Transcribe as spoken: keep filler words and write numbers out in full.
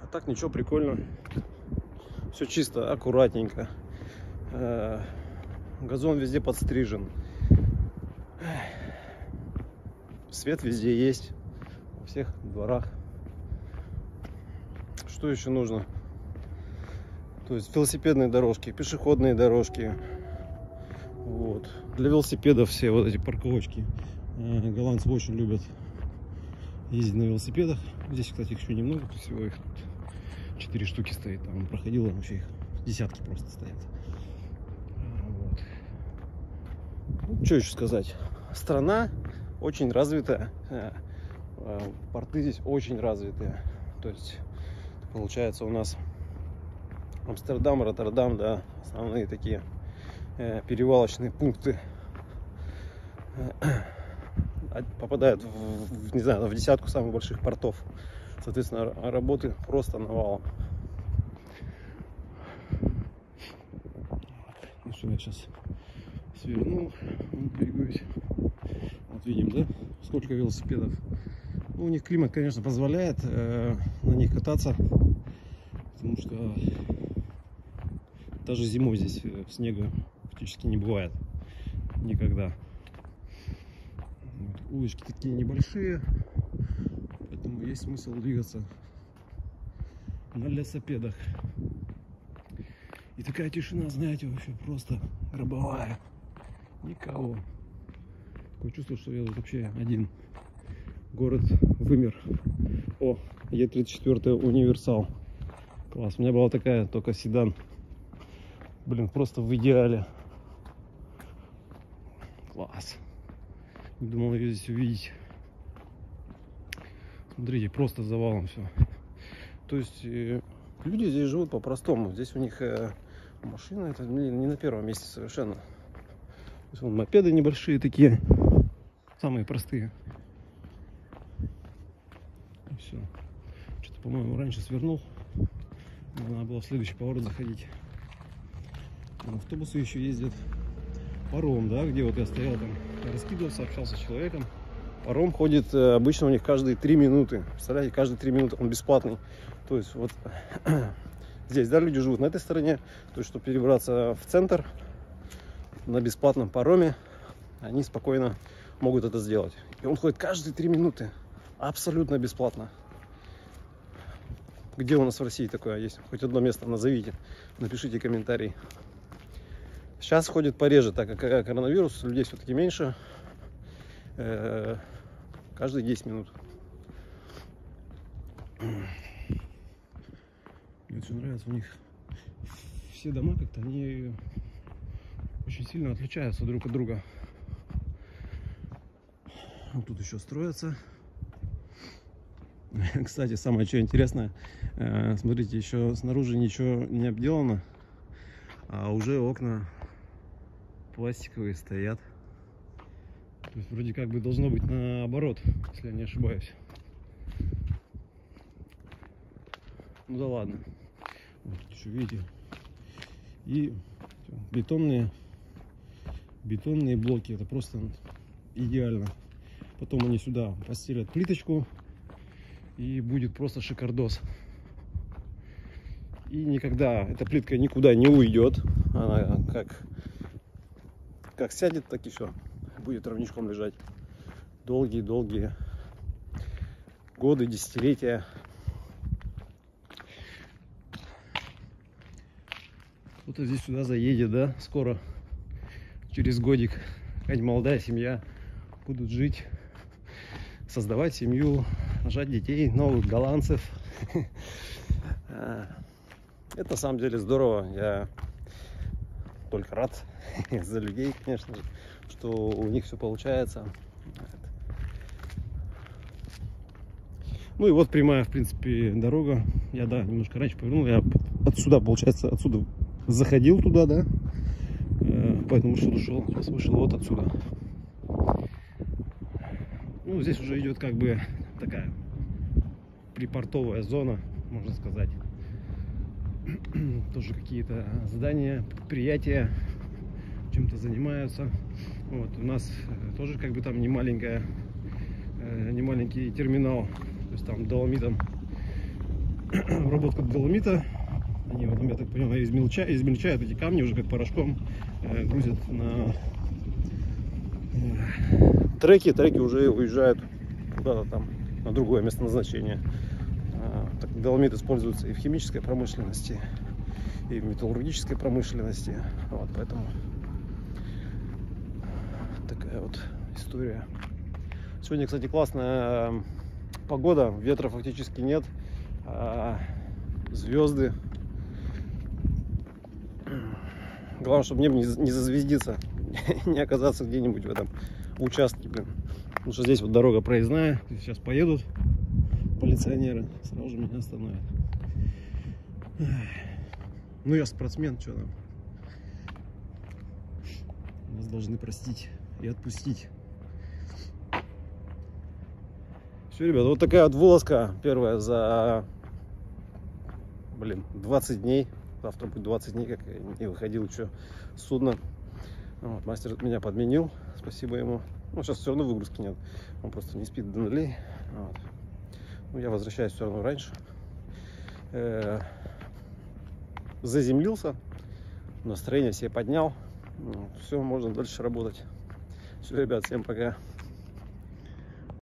А так ничего, прикольно. Все чисто, аккуратненько. Газон везде подстрижен. Свет везде есть. Во всех дворах. Что еще нужно? То есть велосипедные дорожки, пешеходные дорожки. Вот. Для велосипедов все вот эти парковочки. Голландцы очень любят ездить на велосипедах. Здесь, кстати, их еще немного, всего их четыре штуки стоит. Там проходило, вообще их десятки просто стоят. Вот. Ну, что еще сказать? Страна очень развитая. Порты здесь очень развитые. То есть получается у нас Амстердам, Роттердам, да, основные такие э, перевалочные пункты э, попадают в, в, не знаю, в десятку самых больших портов. Соответственно, работы просто навалом. Ну что, я сейчас свернул, двигаюсь. Вот видим, да, сколько велосипедов. Ну, у них климат, конечно, позволяет э, на них кататься, потому что даже зимой здесь снега практически не бывает никогда. Вот. Улочки такие небольшие, поэтому есть смысл двигаться на велосипедах. И такая тишина, знаете, вообще просто гробовая. Никого. Такое чувство, что я тут вообще один. Город вымер. О, Е тридцать четыре универсал. Класс. У меня была такая, только седан. Блин, просто в идеале. Класс. Не думал ее здесь увидеть. Смотрите, просто завалом все. То есть э, люди здесь живут по-простому. Здесь у них э, машина, это не, не на первом месте совершенно. То есть, вон, мопеды небольшие такие, самые простые. И все. Что-то, по-моему, раньше свернул. Надо было в следующий поворот заходить. Автобусы еще ездят. Паром, да, где вот я стоял там, раскидывался, общался с человеком. Паром ходит обычно у них каждые три минуты. Представляете, каждые три минуты он бесплатный. То есть вот здесь, да, люди живут на этой стороне. То есть, чтобы перебраться в центр на бесплатном пароме, они спокойно могут это сделать. И он ходит каждые три минуты. Абсолютно бесплатно. Где у нас в России такое есть? Хоть одно место назовите. Напишите комментарий. Сейчас ходит пореже, так как коронавирус, людей все-таки меньше. Э-э- каждые десять минут. Мне очень нравится у них. Все дома как-то они очень сильно отличаются друг от друга. Вот тут еще строятся. Кстати, самое что интересное, э, смотрите, еще снаружи ничего не обделано, а уже окна пластиковые стоят. То есть вроде как бы должно быть наоборот, если я не ошибаюсь. Ну да ладно. Вот еще видите. И бетонные, бетонные блоки, это просто идеально. Потом они сюда постелят плиточку. И будет просто шикардос. И никогда эта плитка никуда не уйдет. Она как, как сядет, так и все. Будет ровничком лежать. Долгие-долгие годы, десятилетия. Кто-то здесь сюда заедет, да, скоро. Через годик. Какая-нибудь молодая семья будут жить, создавать семью, рожать детей, новых голландцев. Это на самом деле здорово. Я только рад за людей, конечно же, что у них все получается. Ну и вот прямая, в принципе, дорога. Я, да, немножко раньше повернул. Я отсюда, получается, отсюда заходил туда, да. Поэтому что ушел. Сейчас вышел вот отсюда. Ну, здесь уже идет как бы такая припортовая зона, можно сказать. Тоже какие-то здания, предприятия чем-то занимаются. Вот, у нас тоже как бы там не маленькая, не маленький терминал. То есть там доломитом обработка доломита. Они, вот, я так понимаю, измельчают, измельчают эти камни уже как порошком, э, грузят на э, треки. Треки уже уезжают куда-то там на другое место назначения. Э, так, доломит используется и в химической промышленности, и в металлургической промышленности. Вот, поэтому такая вот история. Сегодня, кстати, классная погода, ветра фактически нет, а звезды. Главное, чтобы небо не зазвездиться, не оказаться где-нибудь в этом участке, блин. Потому что здесь вот дорога проездная, сейчас поедут полиционеры, сразу же меня остановят. Ну, я спортсмен, что там? Нас должны простить и отпустить. Все, ребята, вот такая вот вылазка первая за, блин, двадцать дней. Завтра будет двадцать дней, как я не выходил еще с судна. Вот, мастер меня подменил, спасибо ему. Ну, сейчас все равно выгрузки нет, он просто не спит до нулей. Вот. Ну, я возвращаюсь все равно раньше. Э -э заземлился, настроение себе поднял. Вот, все, можно дальше работать. Все, ребят, всем пока.